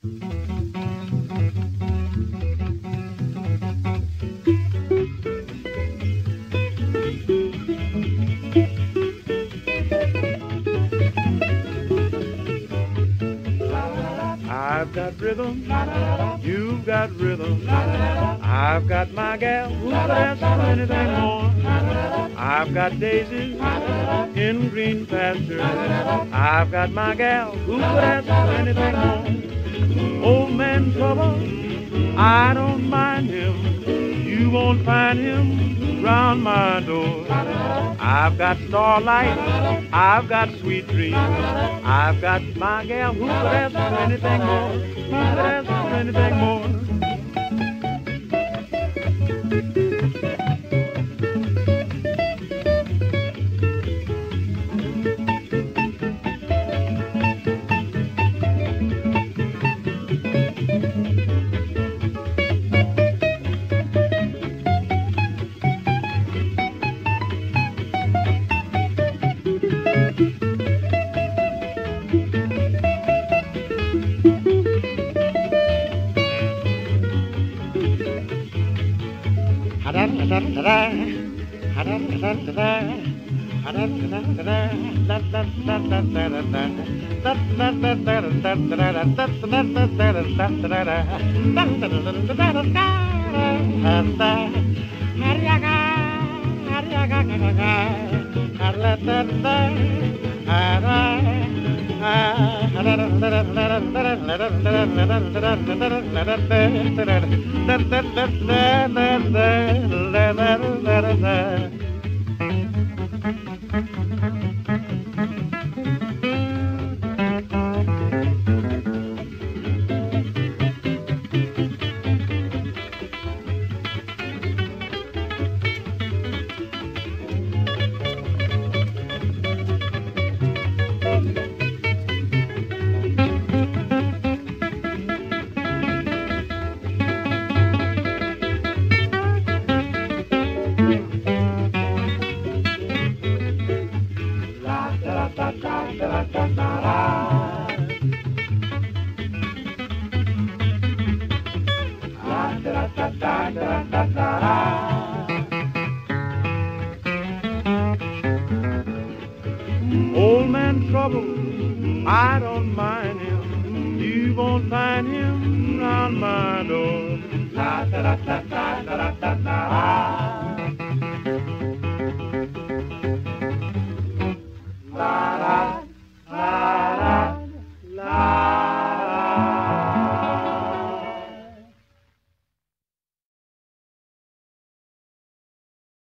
I've got rhythm, you've got rhythm. I've got my gal who could ask for anything more. I've got daisies in green pastures. I've got my gal who could ask for anything more. Old man trouble, I don't mind him. You won't find him round my door. I've got starlight, I've got sweet dreams. I've got my gal who could ask for anything more. Who could ask for anything more? Old man trouble, I don't mind him. You won't find him round my door. La da da da da da da da.